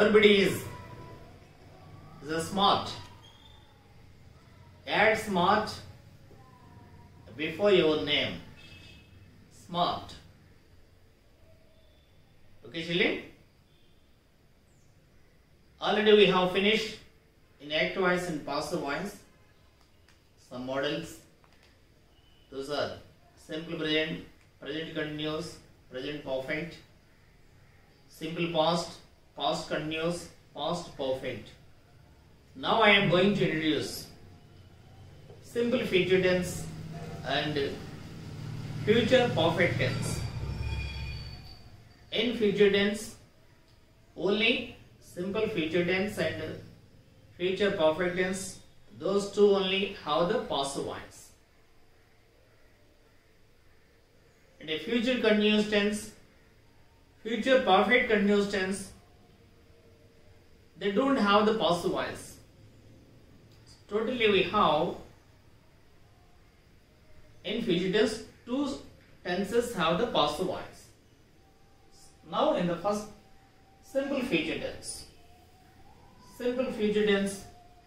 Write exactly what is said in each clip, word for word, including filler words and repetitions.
verb is the smart. Add smart before your name. Smart. Okay, children? Already we have finished in active voice and passive voice some models. Those are simple present, present continuous, present perfect, simple past, past continuous, past perfect. Now I am going to introduce simple future tense and future perfect tense. In future tense, only simple future tense and future perfect tense, those two only have the passive voice. In a future continuous tense, future perfect continuous tense, they don't have the passive voice. Totally we have in future tense two tenses have the passive voice. Now in the first simple future tense. Simple future tense.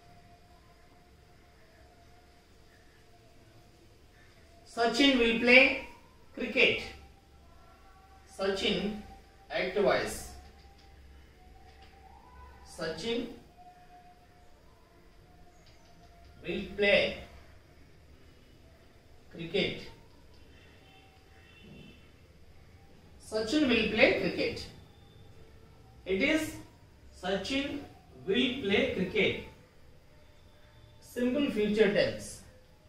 Sachin will play cricket. Sachin, active voice. Sachin will play cricket. Sachin will play cricket. It is Sachin will play cricket. Simple future tense.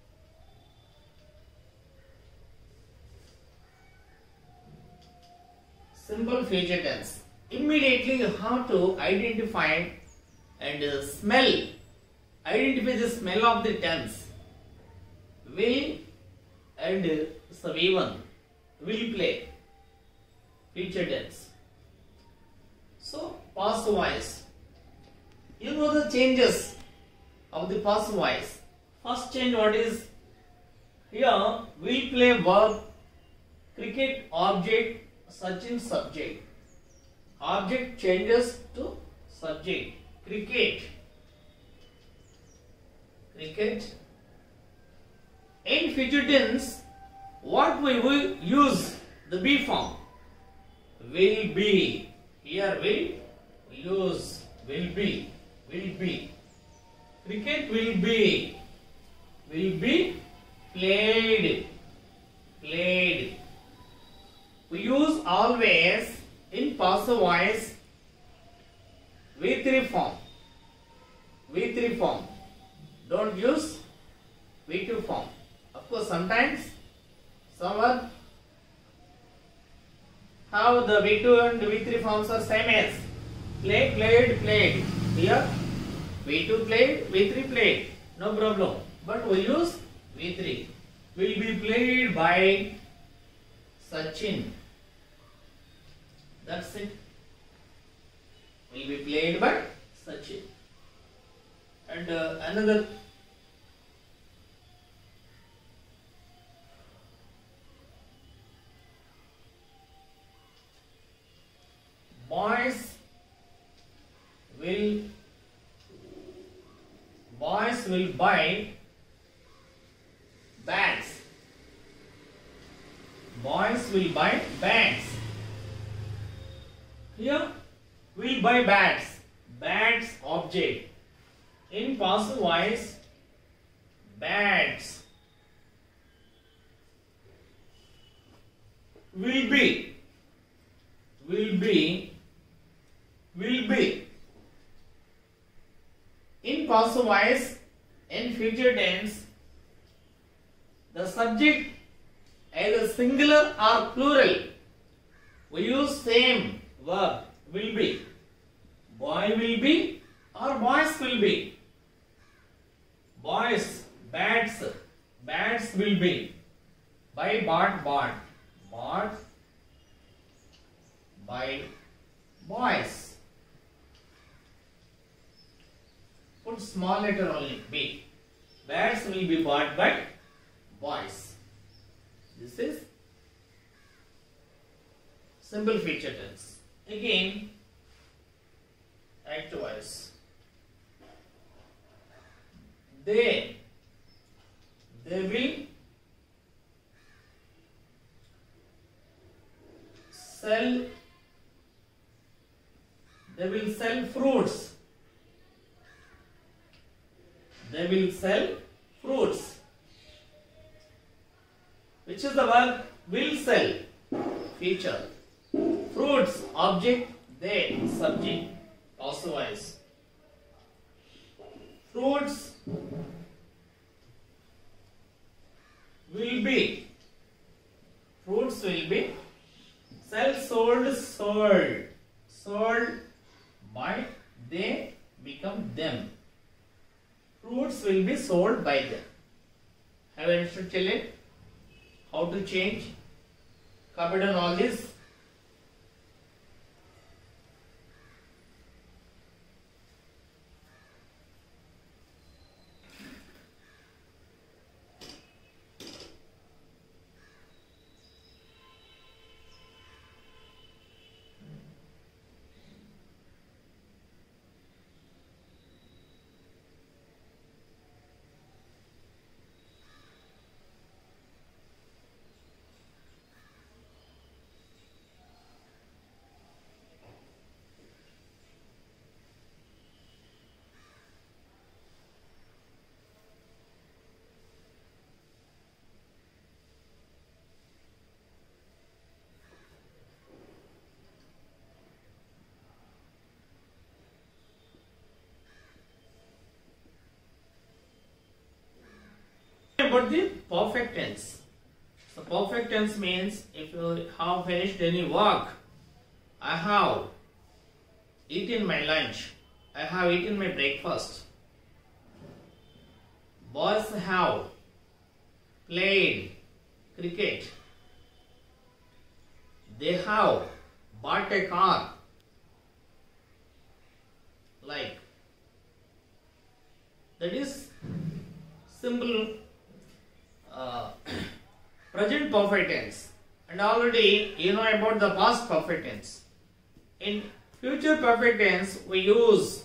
Simple future tense. Immediately you have to identify and uh, smell. Identify the smell of the tense. Will and uh, Savivan will play. Future tense. So past voice. You know the changes of the past voice. First change what is? Here will play verb, cricket object, Sachin subject. Object changes to subject. Cricket. Cricket. In future tense, what we will use? The be form. Will be. Here will use will be. Will be. Cricket will be. Will be played. Played. We use always in passive voice V three form. V three form. Don't use V two form. Of course, sometimes someone have the V two and V three forms are same as play, played, played. Here V two played, V three played. No problem. But we use V three. Will be played by Sachin. That's it. Will be played by Sachin. And uh, another boys will boys will buy bags. Boys will buy bags. Here will buy bags. Bags object. In passive voice, bags. Will be. Will be. Will be. In passive voice, in future tense, the subject either singular or plural. We use same verb. Will be. Boy will be or boys will be. Boys, bats, bats will be. By bought, bought. Bought by boys. Put small letter only, B. Bats will be bought by boys. This is simple future tense. Again, active voice. They, they will sell, they will sell fruits. They will sell fruits. Which is the verb? Will sell. Future. Fruits, object, they, subject. Also voice. Fruits will be. Fruits will be. Sell, sold, sold. Sold by they become them. Fruits will be sold by them. Have you understood, children? How to change? Covered on all this. About the perfect tense. So perfect tense means if you have finished any work, I have eaten my lunch, I have eaten my breakfast. Boys have played cricket. They have bought a car. Like that is simple uh, present perfect tense. And already you know about the past perfect tense. In future perfect tense we use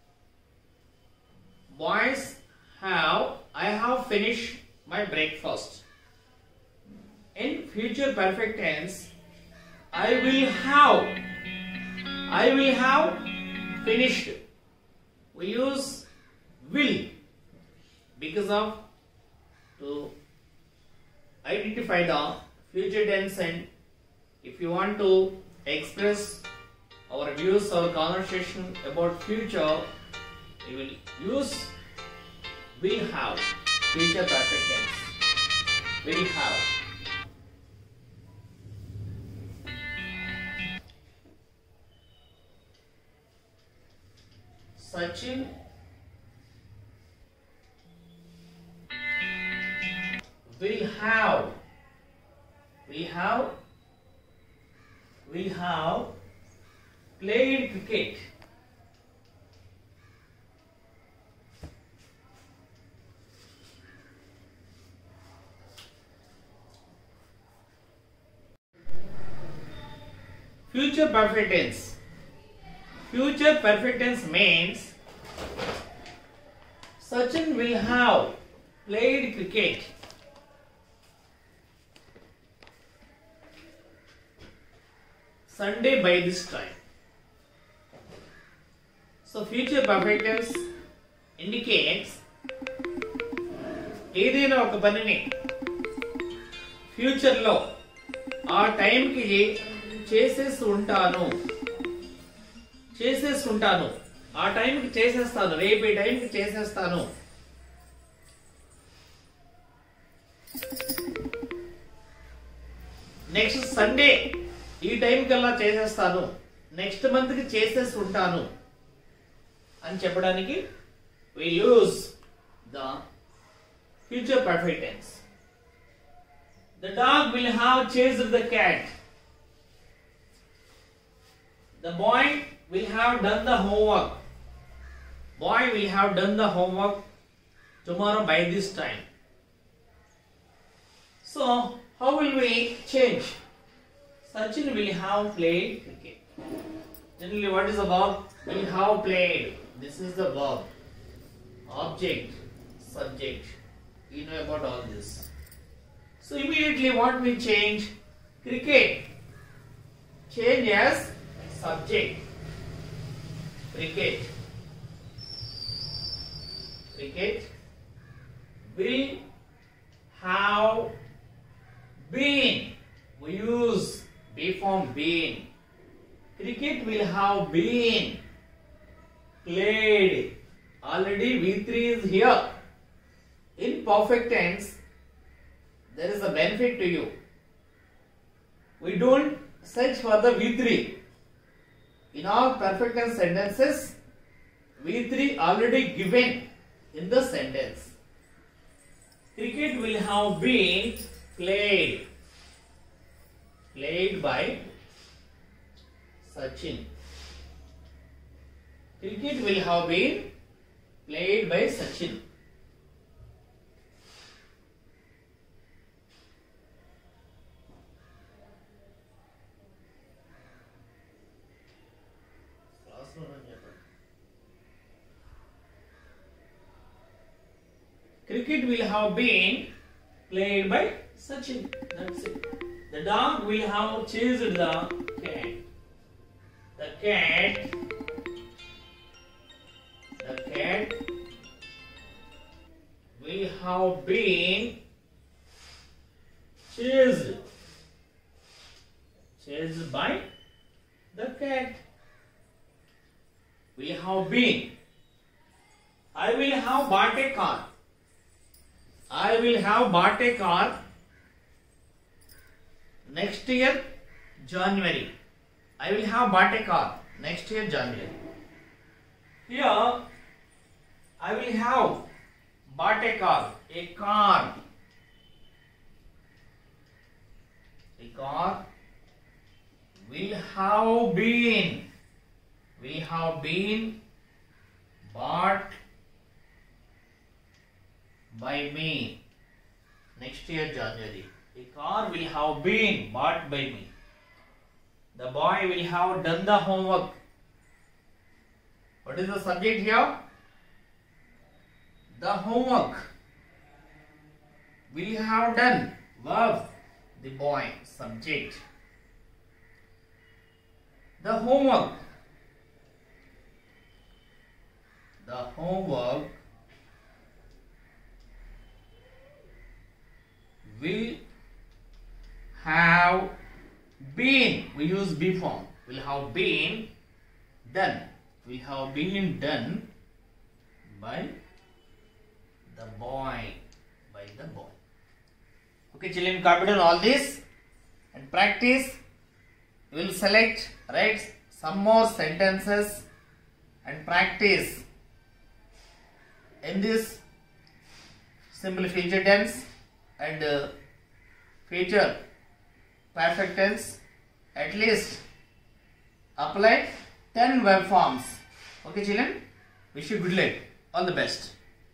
boys have, I have finished my breakfast. In future perfect tense I will have, I will have finished. We use will because of to identify the future tense, and if you want to express our views or conversation about future, we will use will have, future perfect tense, will have. Sachin will have, we have, we have played cricket. Future perfect tense. Future perfect tense means Sachin will have played cricket. Sunday by this time. So future perfect tense indicates ఏదైనా ఒక పనిని future లో ఆ time కి చేసేసి ఉంటాను చేసేసి ఉంటాను ఆ టైం కి చేసేస్తాను రేపు ఈ టైం కి చేసేస్తాను. నెక్స్ట్ సండే ఈ టైం కల్లా చేసేస్తాను, నెక్స్ట్ మంత్ కి చేసేసి ఉంటాను అని చెప్పడానికి we use the future perfect tense. The dog will have chased the cat. The boy will have done the homework. Boy will have done the homework tomorrow by this time. So, how will we change? Sachin will have played cricket. Generally, what is the verb? We have played. This is the verb. Object, subject. You know about all this. So immediately what we change? Cricket. Change as subject. Cricket. Cricket will have been. We use be form been. Cricket will have been played. Already V three is here. In perfect tense, there is a benefit to you. We don't search for the V three. In all perfect tense sentences, V three already given in the sentence. Cricket will have been played. Played by Sachin. Cricket will have been played by Sachin. Cricket will have been played by Sachin. That's it. The dog will have chased the cat. The cat, the cat will have been chased, chased by the cat. Will have been. I will have bought a car. I will have bought a car next year, January. I will have bought a car next year, January. Here, I will have bought a car. A car. A car will have been. Will have been bought by me next year, January. A car will have been bought by me. The boy will have done the homework. What is the subject here? The homework. Will have done. Verb. The boy. Subject. The homework. The homework will have been, we use be form, will have been done, will have been done by the boy, by the boy. Okay children, copy down all this and practice. You will select, write some more sentences and practice in this simple future tense and uh, future perfect tense. At least apply ten verb forms. Okay children, wish you good luck. All the best.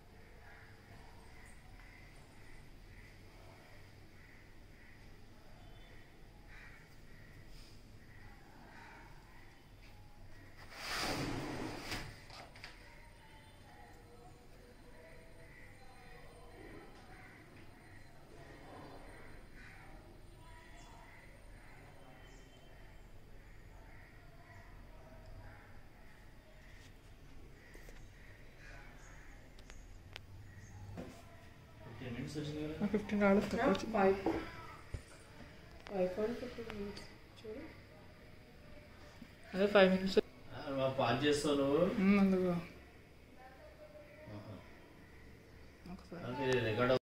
Fifteen dollars five five fifteen minutes చూడు అదే five minutes pause చేస్తావు నువ్వు అందుకు record